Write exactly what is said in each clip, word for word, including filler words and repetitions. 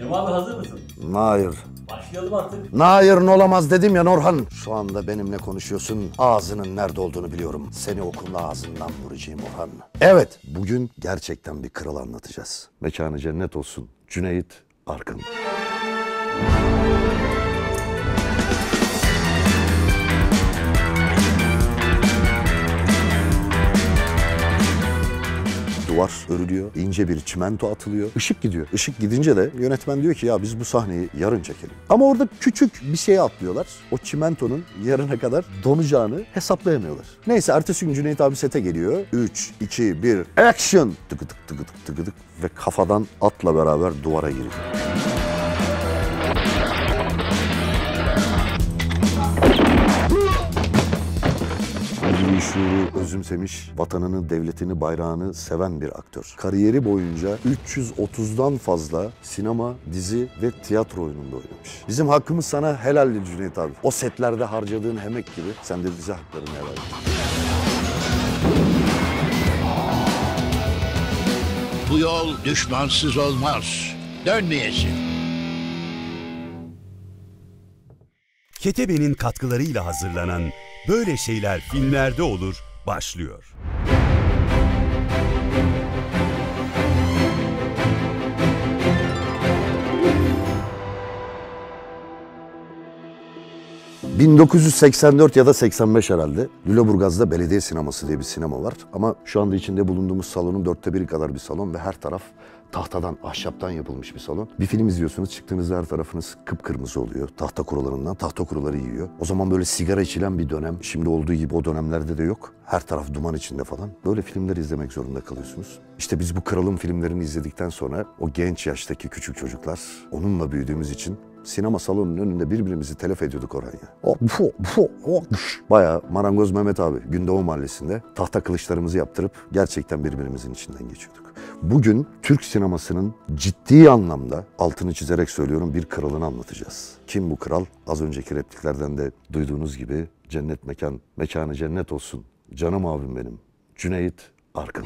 Cem abi hazır mısın? Hayır. Başlayalım artık. Hayır olamaz dedim ya Norhan. Şu anda benimle konuşuyorsun. Ağzının nerede olduğunu biliyorum. Seni okulun ağzından vuracağım Orhan. Evet, bugün gerçekten bir kral anlatacağız. Mekanı cennet olsun. Cüneyt Arkın. Duvar örülüyor, ince bir çimento atılıyor, ışık gidiyor. Işık gidince de yönetmen diyor ki ya biz bu sahneyi yarın çekelim. Ama orada küçük bir şeye atlıyorlar. O çimentonun yarına kadar donacağını hesaplayamıyorlar. Neyse ertesi gün Cüneyt abi sete geliyor. üç, iki, bir, action! Tıkıdık tıkıdık tıkıdık ve kafadan atla beraber duvara giriyor. Şuuru özümsemiş, vatanını, devletini, bayrağını seven bir aktör. Kariyeri boyunca üç yüz otuzdan fazla sinema, dizi ve tiyatro oyununda oynamış. Bizim hakkımız sana helaldir Cüneyt abi. O setlerde harcadığın emek gibi sen de bize haklarını helal et. Bu yol düşmansız olmaz. Dönmeyesin. Ketebe'nin katkılarıyla hazırlanan Böyle Şeyler Filmlerde Olur başlıyor. bin dokuz yüz seksen dört ya da seksen beş herhalde. Lüleburgaz'da belediye sineması diye bir sinema var. Ama şu anda içinde bulunduğumuz salonun dörtte biri kadar bir salon ve her taraf tahtadan, ahşaptan yapılmış bir salon. Bir film izliyorsunuz, çıktığınızda her tarafınız kıpkırmızı oluyor. Tahta kurularından, tahta kuruları yiyor. O zaman böyle sigara içilen bir dönem, şimdi olduğu gibi o dönemlerde de yok. Her taraf duman içinde falan. Böyle filmleri izlemek zorunda kalıyorsunuz. İşte biz bu kralın filmlerini izledikten sonra o genç yaştaki küçük çocuklar, onunla büyüdüğümüz için sinema salonunun önünde birbirimizi telef ediyorduk oraya. Bayağı Marangoz Mehmet abi Gündoğu Mahallesi'nde tahta kılıçlarımızı yaptırıp gerçekten birbirimizin içinden geçiyorduk. Bugün Türk sinemasının ciddi anlamda, altını çizerek söylüyorum, bir kralını anlatacağız. Kim bu kral? Az önceki repliklerden de duyduğunuz gibi cennet mekan, mekanı cennet olsun. Canım abim benim. Cüneyt Arkın.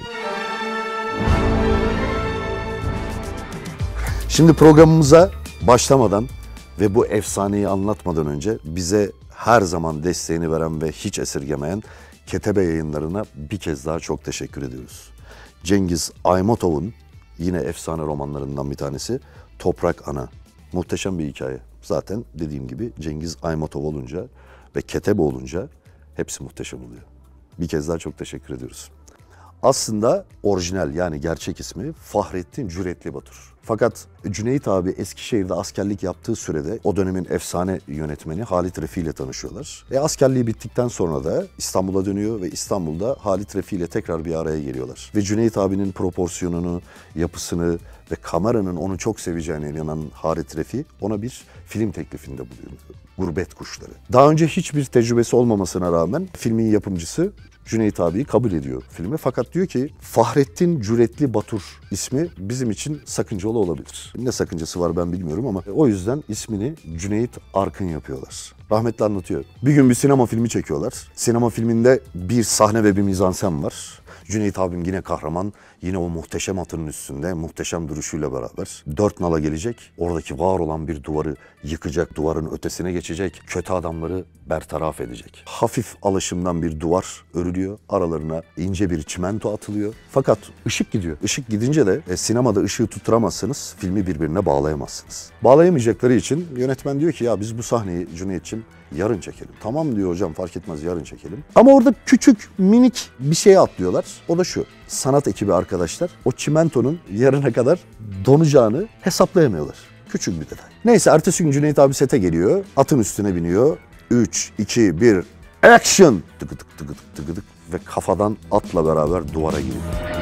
Şimdi programımıza başlamadan ve bu efsaneyi anlatmadan önce bize her zaman desteğini veren ve hiç esirgemeyen Ketebe Yayınları'na bir kez daha çok teşekkür ediyoruz. Cengiz Aymatov'un yine efsane romanlarından bir tanesi Toprak Ana. Muhteşem bir hikaye. Zaten dediğim gibi Cengiz Aymatov olunca ve Ketebe olunca hepsi muhteşem oluyor. Bir kez daha çok teşekkür ediyoruz. Aslında orijinal yani gerçek ismi Fahrettin Cüretli Batur. Fakat Cüneyt abi Eskişehir'de askerlik yaptığı sürede o dönemin efsane yönetmeni Halit Refi ile tanışıyorlar. E askerliği bittikten sonra da İstanbul'a dönüyor ve İstanbul'da Halit Refi ile tekrar bir araya geliyorlar. Ve Cüneyt abinin proporsiyonunu, yapısını ve kameranın onu çok seveceğine inanan Halit Refi ona bir film teklifinde bulunuyor. Gurbet Kuşları. Daha önce hiçbir tecrübesi olmamasına rağmen filmin yapımcısı Cüneyt abiyi kabul ediyor filme. Fakat diyor ki Fahrettin Cüretli Batur ismi bizim için sakıncalı olabilir. Ne sakıncası var ben bilmiyorum ama o yüzden ismini Cüneyt Arkın yapıyorlar. Rahmetli anlatıyor. Bir gün bir sinema filmi çekiyorlar. Sinema filminde bir sahne ve bir mizansen var. Cüneyt abim yine kahraman, yine o muhteşem atının üstünde, muhteşem duruşuyla beraber dört nala gelecek. Oradaki var olan bir duvarı yıkacak, duvarın ötesine geçecek, kötü adamları bertaraf edecek. Hafif alaşımdan bir duvar örülüyor, aralarına ince bir çimento atılıyor. Fakat ışık gidiyor. Işık gidince de e, sinemada ışığı tutturamazsınız, filmi birbirine bağlayamazsınız. Bağlayamayacakları için yönetmen diyor ki ya biz bu sahneyi Cüneyt'ciğim yarın çekelim. Tamam diyor hocam fark etmez yarın çekelim. Ama orada küçük minik bir şeye atlıyorlar. O da şu. Sanat ekibi arkadaşlar o çimentonun yarına kadar donacağını hesaplayamıyorlar. Küçük bir detay. Neyse ertesi gün Cüneyt abi sete geliyor. Atın üstüne biniyor. üç, iki, bir, action! Tıkıdık tıkıdık tıkıdık ve kafadan atla beraber duvara giriyor.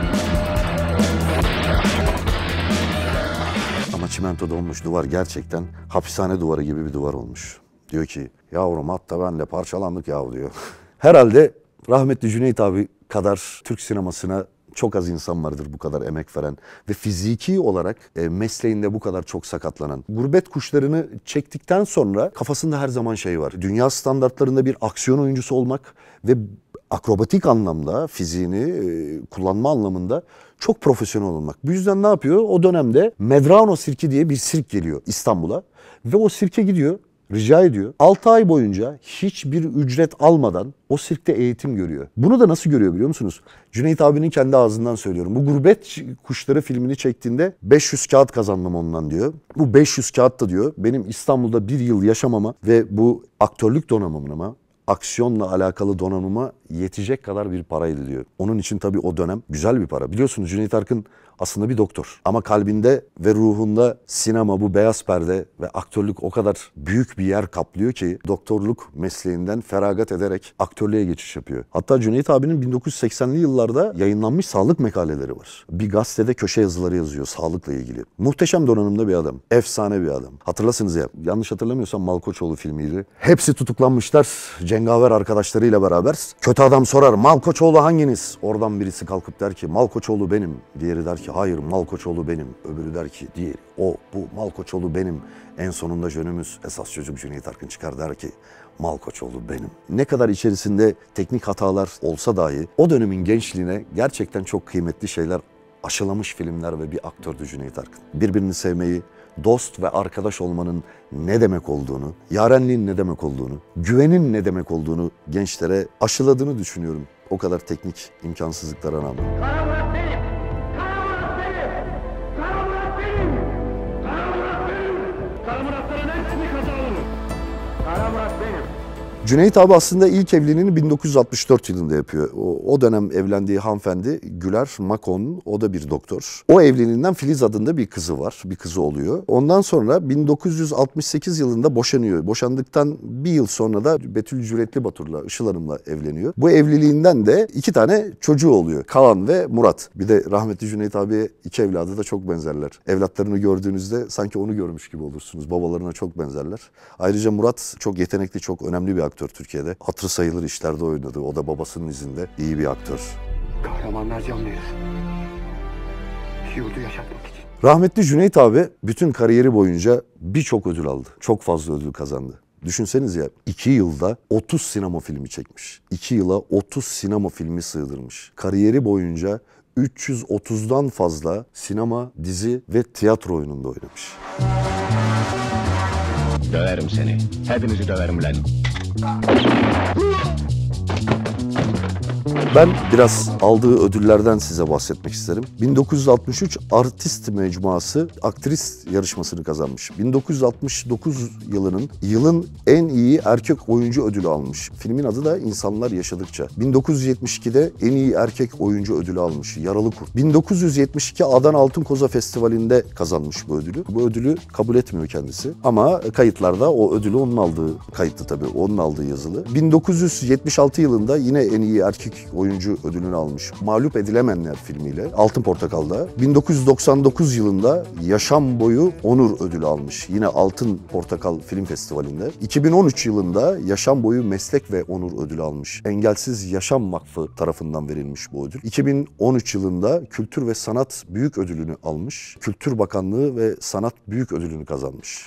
Ama çimento donmuş duvar gerçekten hapishane duvarı gibi bir duvar olmuş. Diyor ki yavrum hatta benle parçalandık yahu diyor. Herhalde rahmetli Cüneyt abi kadar Türk sinemasına çok az insan vardır bu kadar emek veren ve fiziki olarak e, mesleğinde bu kadar çok sakatlanan. Gurbet Kuşları'nı çektikten sonra kafasında her zaman şey var. Dünya standartlarında bir aksiyon oyuncusu olmak ve akrobatik anlamda, fiziğini e, kullanma anlamında çok profesyonel olmak. Bu yüzden ne yapıyor? O dönemde Medrano Sirki diye bir sirk geliyor İstanbul'a ve o sirke gidiyor. Rica ediyor. altı ay boyunca hiçbir ücret almadan o sirkte eğitim görüyor. Bunu da nasıl görüyor biliyor musunuz? Cüneyt abinin kendi ağzından söylüyorum. Bu Gurbet Kuşları filmini çektiğinde beş yüz kağıt kazandım ondan diyor. Bu beş yüz kağıt da diyor benim İstanbul'da bir yıl yaşamama ve bu aktörlük donanımıma, aksiyonla alakalı donanıma yetecek kadar bir paraydı diyor. Onun için tabii o dönem güzel bir para. Biliyorsunuz Cüneyt Arkın aslında bir doktor. Ama kalbinde ve ruhunda sinema, bu beyaz perde ve aktörlük o kadar büyük bir yer kaplıyor ki doktorluk mesleğinden feragat ederek aktörlüğe geçiş yapıyor. Hatta Cüneyt abinin bin dokuz yüz seksenli yıllarda yayınlanmış sağlık makaleleri var. Bir gazetede köşe yazıları yazıyor sağlıkla ilgili. Muhteşem donanımda bir adam. Efsane bir adam. Hatırlasınız ya, yanlış hatırlamıyorsam Malkoçoğlu filmiydi. Hepsi tutuklanmışlar cengaver arkadaşlarıyla beraber. Kötü adam sorar, Malkoçoğlu hanginiz? Oradan birisi kalkıp der ki Malkoçoğlu benim. Diğeri der ki hayır Malkoçoğlu benim. Öbürü der ki diğeri o bu Malkoçoğlu benim. En sonunda jönümüz esas çocuk Cüneyt Arkın çıkar der ki Malkoçoğlu benim. Ne kadar içerisinde teknik hatalar olsa dahi o dönemin gençliğine gerçekten çok kıymetli şeyler aşılamış filmler ve bir aktördü Cüneyt Arkın. Birbirini sevmeyi, dost ve arkadaş olmanın ne demek olduğunu, yarenliğin ne demek olduğunu, güvenin ne demek olduğunu gençlere aşıladığını düşünüyorum. O kadar teknik imkansızlıklara rağmen. Kara Murat benim! Kara Murat benim! Kara Murat benim! Kara Murat benim! Kara Muratların hepsini kazanalım. Kara Murat benim! Cüneyt abi aslında ilk evliliğini bin dokuz yüz altmış dört yılında yapıyor. O, o dönem evlendiği hanımefendi Güler Makon, o da bir doktor. O evliliğinden Filiz adında bir kızı var, bir kızı oluyor. Ondan sonra bin dokuz yüz altmış sekiz yılında boşanıyor. Boşandıktan bir yıl sonra da Betül Cüretli Batur'la, Işıl Hanım'la evleniyor. Bu evliliğinden de iki tane çocuğu oluyor. Kaan ve Murat. Bir de rahmetli Cüneyt abiye iki evladı da çok benzerler. Evlatlarını gördüğünüzde sanki onu görmüş gibi olursunuz. Babalarına çok benzerler. Ayrıca Murat çok yetenekli, çok önemli bir aktör Türkiye'de. Hatırı sayılır işlerde oynadı. O da babasının izinde iyi bir aktör. Kahramanlar can verir. Yurdu yaşatmak için. Rahmetli Cüneyt abi bütün kariyeri boyunca birçok ödül aldı. Çok fazla ödül kazandı. Düşünseniz ya, iki yılda otuz sinema filmi çekmiş. iki yıla otuz sinema filmi sığdırmış. Kariyeri boyunca üç yüz otuzdan fazla sinema, dizi ve tiyatro oyununda oynamış. Döverim seni. Hepinizi döverim lan. Ben biraz aldığı ödüllerden size bahsetmek isterim. bin dokuz yüz altmış üç Artist Mecmuası aktris yarışmasını kazanmış. bin dokuz yüz altmış dokuz yılının yılın en iyi erkek oyuncu ödülü almış. Filmin adı da İnsanlar Yaşadıkça. bin dokuz yüz yetmiş ikide en iyi erkek oyuncu ödülü almış. Yaralı Kurt. bin dokuz yüz yetmiş iki Adana Altın Koza Festivali'nde kazanmış bu ödülü. Bu ödülü kabul etmiyor kendisi. Ama kayıtlarda o ödülü onun aldığı kayıtlı tabii. Onun aldığı yazılı. bin dokuz yüz yetmiş altı yılında yine en iyi erkek oyuncu ödülünü almış. Mağlup Edilemeyenler filmiyle Altın Portakal'da. bin dokuz yüz doksan dokuz yılında Yaşam Boyu Onur ödülü almış. Yine Altın Portakal Film Festivali'nde. iki bin on üç yılında Yaşam Boyu Meslek ve Onur ödülü almış. Engelsiz Yaşam Vakfı tarafından verilmiş bu ödül. iki bin on üç yılında Kültür ve Sanat Büyük Ödülünü almış. Kültür Bakanlığı ve Sanat Büyük Ödülünü kazanmış.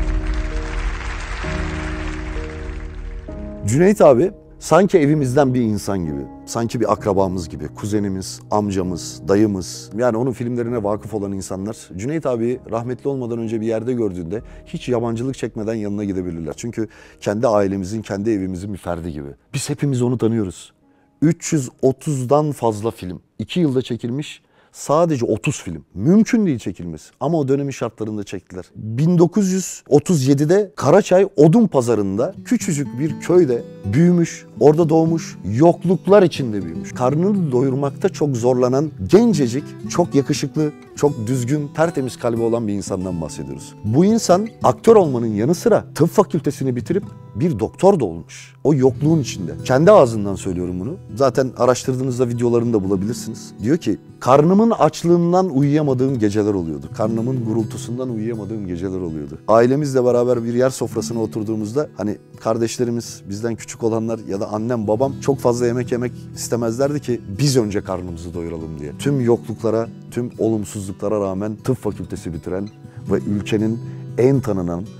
Cüneyt abi sanki evimizden bir insan gibi, sanki bir akrabamız gibi, kuzenimiz, amcamız, dayımız. Yani onun filmlerine vakıf olan insanlar Cüneyt abi rahmetli olmadan önce bir yerde gördüğünde hiç yabancılık çekmeden yanına gidebilirler. Çünkü kendi ailemizin, kendi evimizin bir ferdi gibi. Biz hepimiz onu tanıyoruz. üç yüz otuzdan fazla film, iki yılda çekilmiş. Sadece otuz film. Mümkün değil çekilmesi. Ama o dönemin şartlarında çektiler. bin dokuz yüz otuz yedide Karaçay Odunpazarı'nda küçücük bir köyde büyümüş, orada doğmuş, yokluklar içinde büyümüş. Karnını doyurmakta çok zorlanan, gencecik, çok yakışıklı, çok düzgün, tertemiz kalbi olan bir insandan bahsediyoruz. Bu insan aktör olmanın yanı sıra tıp fakültesini bitirip bir doktor da olmuş. O yokluğun içinde. Kendi ağzından söylüyorum bunu. Zaten araştırdığınızda videolarını da bulabilirsiniz. Diyor ki, karnımın açlığından uyuyamadığım geceler oluyordu. Karnımın gurultusundan uyuyamadığım geceler oluyordu. Ailemizle beraber bir yer sofrasına oturduğumuzda hani kardeşlerimiz, bizden küçük olanlar ya da annem, babam çok fazla yemek yemek istemezlerdi ki biz önce karnımızı doyuralım diye. Tüm yokluklara, tüm olumsuzluklara rağmen tıp fakültesi bitiren ve ülkenin en tanınan,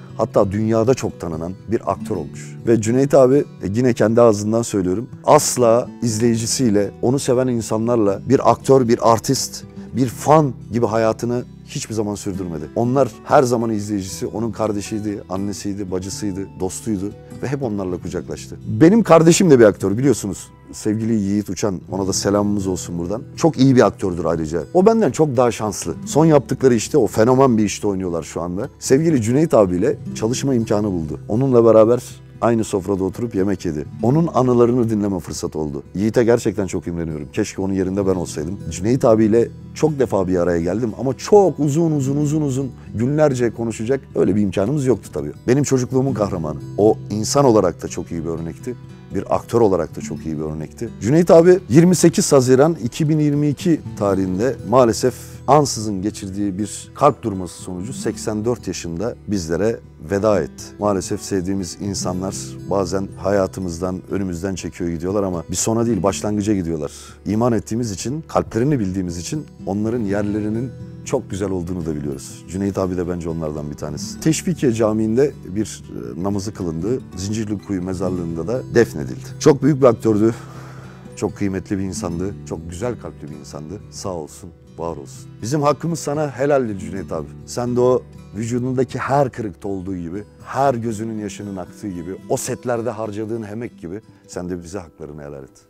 hatta dünyada çok tanınan bir aktör olmuş. Ve Cüneyt abi e, yine kendi ağzından söylüyorum, asla izleyicisiyle, onu seven insanlarla bir aktör, bir artist, bir fan gibi hayatını hiçbir zaman sürdürmedi. Onlar her zaman izleyicisi, onun kardeşiydi, annesiydi, bacısıydı, dostuydu ve hep onlarla kucaklaştı. Benim kardeşim de bir aktör biliyorsunuz. Sevgili Yiğit Uçan, ona da selamımız olsun buradan. Çok iyi bir aktördür ayrıca. O benden çok daha şanslı. Son yaptıkları işte o fenomen bir işte oynuyorlar şu anda. Sevgili Cüneyt abiyle çalışma imkanı buldu. Onunla beraber aynı sofrada oturup yemek yedi. Onun anılarını dinleme fırsatı oldu. Yiğit'e gerçekten çok imreniyorum. Keşke onun yerinde ben olsaydım. Cüneyt abiyle çok defa bir araya geldim ama çok uzun uzun uzun uzun günlerce konuşacak öyle bir imkanımız yoktu tabii. Benim çocukluğumun kahramanı. O insan olarak da çok iyi bir örnekti. Bir aktör olarak da çok iyi bir örnekti. Cüneyt abi yirmi sekiz Haziran iki bin yirmi iki tarihinde maalesef ansızın geçirdiği bir kalp durması sonucu seksen dört yaşında bizlere veda etti. Maalesef sevdiğimiz insanlar bazen hayatımızdan, önümüzden çekiyor gidiyorlar ama bir sona değil, başlangıca gidiyorlar. İman ettiğimiz için, kalplerini bildiğimiz için onların yerlerinin çok güzel olduğunu da biliyoruz. Cüneyt abi de bence onlardan bir tanesi. Teşvikiye Camii'nde bir namazı kılındı. Zincirlikuyu mezarlığında da defnedildi. Çok büyük bir aktördü. Çok kıymetli bir insandı. Çok güzel kalpli bir insandı. Sağ olsun, var olsun. Bizim hakkımız sana helaldir Cüneyt abi. Sen de o vücudundaki her kırıkta olduğu gibi, her gözünün yaşının aktığı gibi, o setlerde harcadığın emek gibi sen de bize haklarını helal et.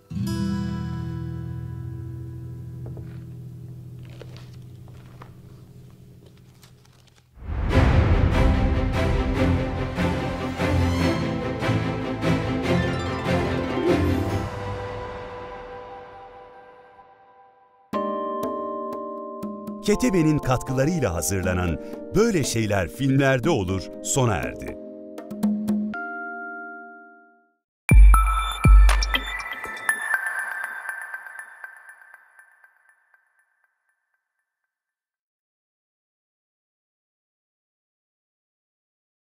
Ketebe'nin katkılarıyla hazırlanan Böyle Şeyler Filmlerde Olur sona erdi.